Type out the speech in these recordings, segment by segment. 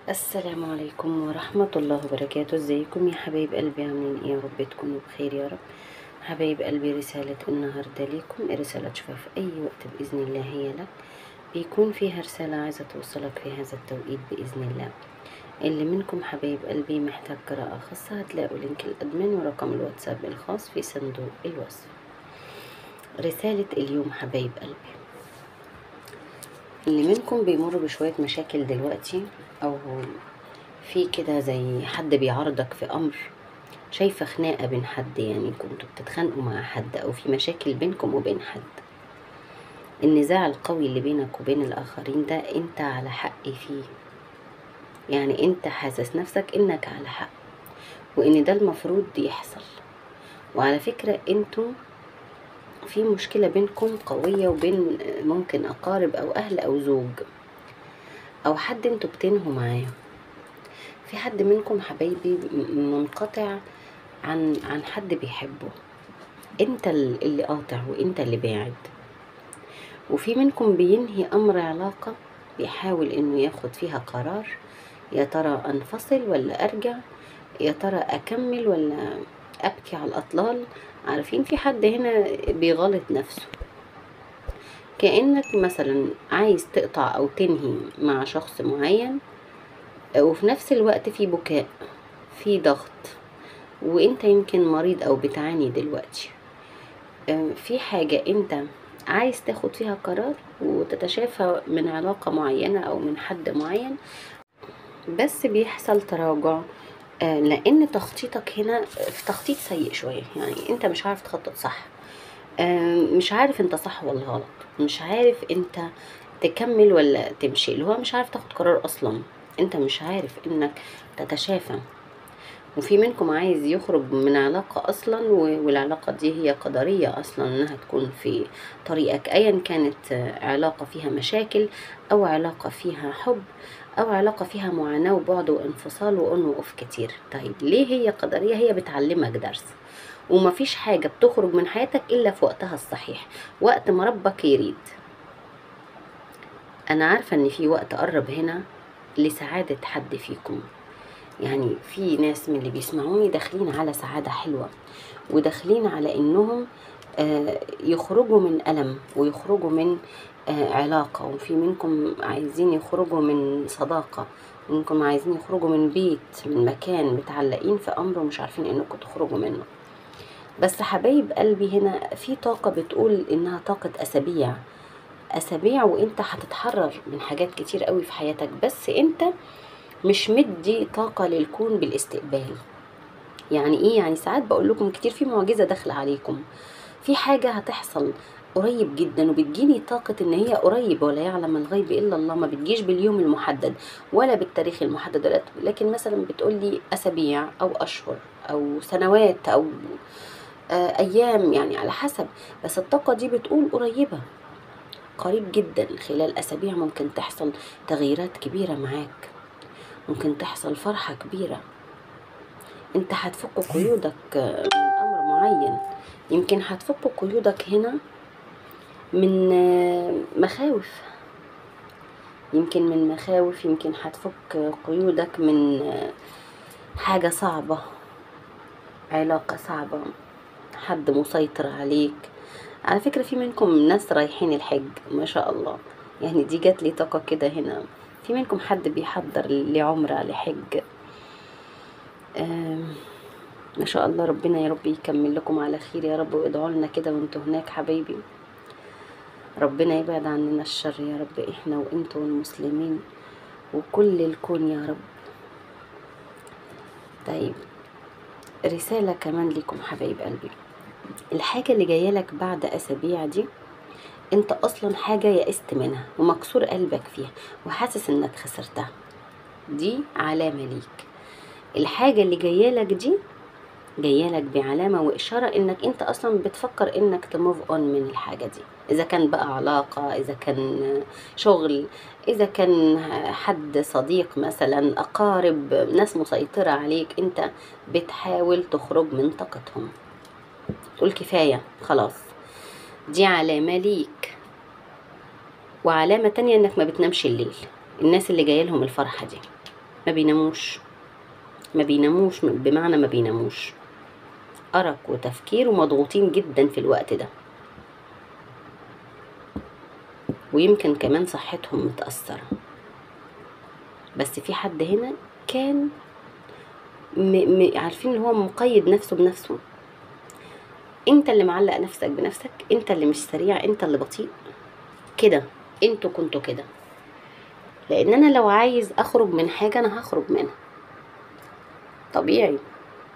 السلام عليكم ورحمة الله وبركاته. ازيكم يا حبايب قلبي؟ عاملين ايه؟ يا رب تكونوا بخير يا رب. حبايب قلبي، رسالة النهاردة ليكم رسالة تشوفها في اي وقت بإذن الله هي لك، بيكون فيها رسالة عايزة توصلك في هذا التوقيت بإذن الله. اللي منكم حبايب قلبي محتاج قراءة خاصة هتلاقوا لينك الأدمن ورقم الواتساب الخاص في صندوق الوصف. رسالة اليوم حبايب قلبي، اللي منكم بيمر بشوية مشاكل دلوقتي، أو في كده زي حد بيعارضك في أمر، شايفة خناقة بين حد، يعني كنتوا بتتخانقوا مع حد أو في مشاكل بينكم وبين حد. النزاع القوي اللي بينك وبين الآخرين ده أنت على حق فيه، يعني أنت حاسس نفسك إنك على حق وإن ده المفروض يحصل. وعلى فكرة أنتوا في مشكلة بينكم قوية وبين ممكن أقارب أو أهل أو زوج أو حد أنتوا بتنهوا معاه. في حد منكم حبايبي منقطع عن حد بيحبه، انت اللي قاطع وانت اللي باعد. وفي منكم بينهي امر علاقة، بيحاول انه ياخد فيها قرار، يا ترى انفصل ولا ارجع، يا ترى اكمل ولا ابكي على الاطلال. عارفين في حد هنا بيغلط نفسه، كأنك مثلا عايز تقطع او تنهي مع شخص معين، وفي نفس الوقت في بكاء، في ضغط، وانت يمكن مريض او بتعاني دلوقتي. في حاجة انت عايز تاخد فيها قرار وتتشافى من علاقة معينة او من حد معين، بس بيحصل تراجع. لان تخطيطك هنا في تخطيط سيء شوية، يعني انت مش عارف تخطط صح. مش عارف انت صح ولا غلط، مش عارف انت تكمل ولا تمشي، اللي هو مش عارف تاخد قرار اصلا. انت مش عارف انك تتشافى. وفي منكم عايز يخرج من علاقة أصلا، والعلاقة دي هي قدرية أصلا إنها تكون في طريقك، أيا كانت علاقة فيها مشاكل أو علاقة فيها حب أو علاقة فيها معاناة وبعد وانفصال وأون وأوف كتير. طيب ليه هي قدرية؟ هي بتعلمك درس، ومفيش حاجة بتخرج من حياتك إلا في وقتها الصحيح، وقت ما ربك يريد. أنا عارفة إن في وقت قرب هنا لسعادة حد فيكم، يعني في ناس من اللي بيسمعوني داخلين على سعادة حلوة، وداخلين على انهم يخرجوا من ألم ويخرجوا من علاقة. وفي منكم عايزين يخرجوا من صداقة، منكم عايزين يخرجوا من بيت، من مكان متعلقين في أمر ومش عارفين انكم تخرجوا منه. بس حبايب قلبي، هنا في طاقة بتقول انها طاقة أسابيع أسابيع، وانت هتتحرر من حاجات كتير قوي في حياتك، بس انت مش مدي طاقة للكون بالاستقبال. يعني ايه؟ يعني ساعات بقول لكم كتير في معجزة داخلة عليكم، في حاجة هتحصل قريب جدا، وبتجيني طاقة ان هي قريب، ولا يعلم الغيب الا الله. ما بتجيش باليوم المحدد ولا بالتاريخ المحدد، لكن مثلا بتقولي اسابيع او اشهر او سنوات او ايام، يعني على حسب. بس الطاقة دي بتقول قريبة، قريب جدا. خلال اسابيع ممكن تحصل تغييرات كبيرة معاك، ممكن تحصل فرحة كبيرة. انت هتفك قيودك من امر معين، يمكن هتفك قيودك هنا من مخاوف، يمكن من مخاوف، يمكن هتفك قيودك من حاجة صعبة، علاقة صعبة، حد مسيطر عليك. على فكرة في منكم ناس رايحين الحج ما شاء الله، يعني دي جات لي طاقة كده هنا. في منكم حد بيحضر لعمرة لحج. ما شاء الله، ربنا يا رب يكمل لكم على خير يا رب، وادعوا لنا كده وانتوا هناك حبايبي. ربنا يبعد عننا الشر يا رب، احنا وانتوا والمسلمين وكل الكون يا رب. طيب رسالة كمان لكم حبايب قلبي، الحاجة اللي جاية لك بعد اسابيع دي، انت اصلا حاجة يأست منها ومكسور قلبك فيها وحاسس انك خسرتها، دي علامة ليك. الحاجة اللي جاية لك دي جايالك بعلامة وإشارة إنك أنت أصلا بتفكر إنك تموف أون من الحاجة دي، إذا كان بقى علاقة، إذا كان شغل، إذا كان حد صديق مثلا، أقارب، ناس مسيطرة عليك، أنت بتحاول تخرج من طاقتهم، تقول كفاية خلاص. دي علامة ليك. وعلامة تانية إنك ما بتنامش الليل، الناس اللي جايلهم الفرحة دي ما بيناموش بمعنى ما بيناموش، أرق وتفكير ومضغوطين جدا في الوقت ده، ويمكن كمان صحتهم متأثرة. بس في حد هنا كان عارفين ان هو مقيد نفسه بنفسه. انت اللي معلق نفسك بنفسك، انت اللي مش سريع، انت اللي بطيء كده. انتوا كنتوا كده، لان انا لو عايز اخرج من حاجة انا هخرج منها طبيعي.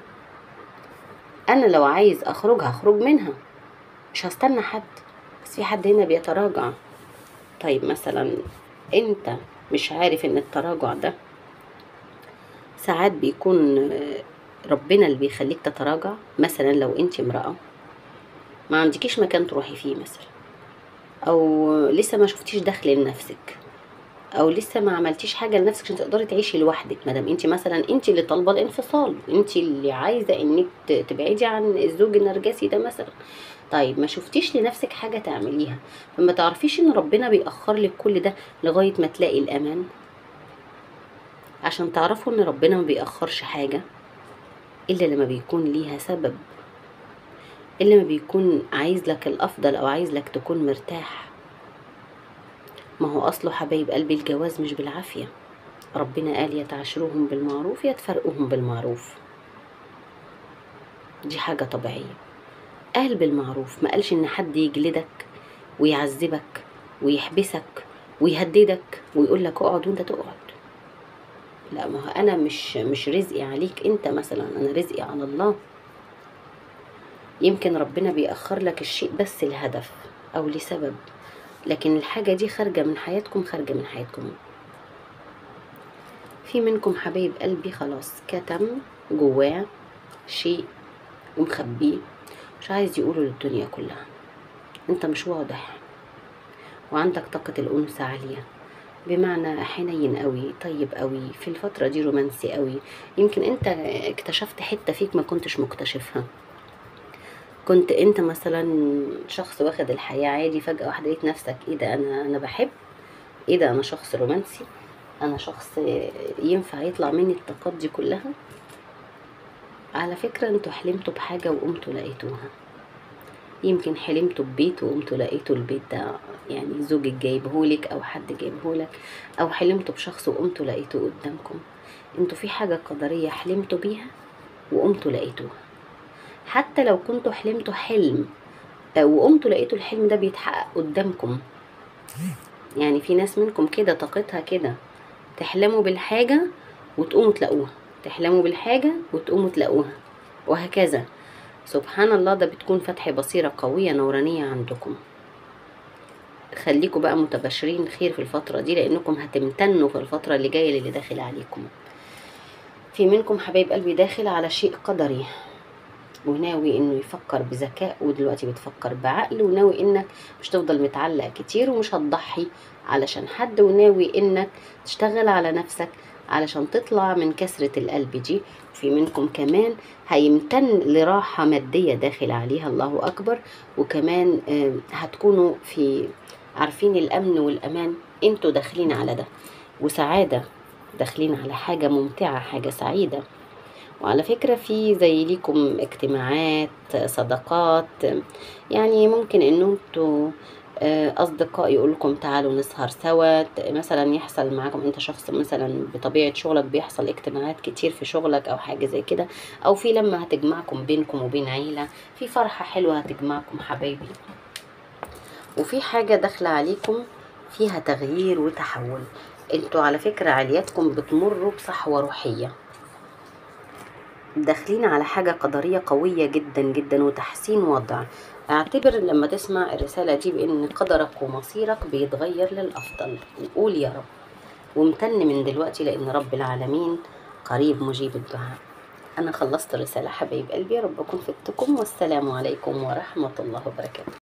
انا لو عايز اخرج هخرج منها، مش هستنى حد. بس في حد هنا بيتراجع. طيب مثلا انت مش عارف ان التراجع ده ساعات بيكون ربنا اللي بيخليك تتراجع. مثلا لو انت امرأة ما عندكيش مكان تروحي فيه مثلا، او لسه ما شفتيش دخل لنفسك، او لسه ما عملتيش حاجه لنفسك عشان تقدري تعيشي لوحدك، مادام انت مثلا انت اللي طالبه الانفصال، انت اللي عايزه انك تبعدي عن الزوج النرجسي ده مثلا. طيب ما شفتيش لنفسك حاجه تعمليها، فما تعرفيش ان ربنا بيأخر لك كل ده لغايه ما تلاقي الامان. عشان تعرفوا ان ربنا ما بيأخرش حاجه الا لما بيكون ليها سبب، الا لما بيكون عايز لك الافضل او عايز لك تكون مرتاح. ما هو اصله حبايب قلبي الجواز مش بالعافيه. ربنا قال يا تعاشروهم بالمعروف يا تفرقوهم بالمعروف، دي حاجة طبيعية. قال بالمعروف، ما قالش ان حد يجلدك ويعذبك ويحبسك ويهددك ويقول لك اقعد وانت تقعد. لا، ما هو انا مش رزقي عليك انت مثلا، انا رزقي على الله. يمكن ربنا بيأخر لك الشيء بس لهدف او لسبب، لكن الحاجة دي خارجة من حياتكم، خارجة من حياتكم. في منكم حبايب قلبي خلاص كتم جواه شيء ومخبيه، مش عايز يقوله للدنيا كلها. انت مش واضح وعندك طاقة الأنثى عالية، بمعنى حنين قوي، طيب قوي، في الفترة دي رومانسي قوي. يمكن انت اكتشفت حتة فيك ما كنتش مكتشفها. كنت انت مثلا شخص واخد الحياة عادي، فجأة واحدة لقيت نفسك ايه ده، انا بحب، ايه ده، انا شخص رومانسي، انا شخص ينفع يطلع مني الطاقات دي كلها. على فكرة انتوا حلمتوا بحاجة وقمتوا لقيتوها. يمكن حلمتوا ببيت وقمتوا لقيتوا البيت ده يعني زوجك جايبهولك او حد جايبهولك، او حلمتوا بشخص وقمتوا لقيتوه قدامكم. انتوا في حاجة قدرية حلمتوا بيها وقمتوا لقيتوها. حتى لو كنتوا حلمتوا حلم وقمتوا لقيتوا الحلم ده بيتحقق قدامكم. يعني في ناس منكم كده طاقتها كده، تحلموا بالحاجة وتقوموا تلاقوها، تحلموا بالحاجة وتقوموا تلاقوها، وهكذا. سبحان الله، ده بتكون فتح بصيرة قوية نورانية عندكم. خليكم بقى متبشرين خير في الفترة دي، لأنكم هتمتنوا في الفترة اللي جاية اللي داخل عليكم. في منكم حبايب قلبي داخل على شيء قدري، وناوي انه يفكر بذكاء، ودلوقتي بتفكر بعقل، وناوي انك مش تفضل متعلق كتير ومش هتضحي علشان حد، وناوي انك تشتغل على نفسك علشان تطلع من كسرة القلب دي. في منكم كمان هيمتن لراحة مادية داخل عليها، الله أكبر. وكمان هتكونوا في عارفين الأمن والأمان، انتوا داخلين على ده، وسعادة، داخلين على حاجة ممتعة، حاجة سعيدة. وعلى فكرة في زي ليكم اجتماعات، صداقات، يعني ممكن انه انتوا اصدقاء يقولكم تعالوا نسهر سوا مثلا. يحصل معاكم انت شخص مثلا بطبيعة شغلك بيحصل اجتماعات كتير في شغلك او حاجة زي كده، او في لما هتجمعكم بينكم وبين عيلة، في فرحة حلوة هتجمعكم حبايبي. وفي حاجة داخلة عليكم فيها تغيير وتحول. انتوا على فكرة عالياتكم بتمروا بصحوة روحية، داخلين على حاجة قدرية قوية جدا جدا وتحسين وضع. اعتبر لما تسمع الرسالة دي بان قدرك ومصيرك بيتغير للأفضل، وقول يا رب وامتن من دلوقتي، لان رب العالمين قريب مجيب الدعاء. انا خلصت الرسالة حبايب قلبي، يا رب اكون فدتكم، والسلام عليكم ورحمة الله وبركاته.